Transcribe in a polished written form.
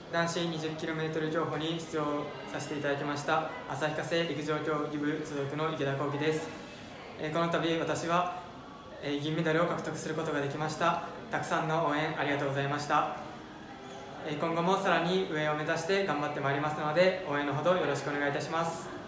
男子 20km 競歩に出場させていただきました旭化成陸上競技部所属の池田幸喜です。この度私は銀メダルを獲得することができました。たくさんの応援ありがとうございました。今後もさらに上を目指して頑張ってまいりますので、応援のほどよろしくお願いいたします。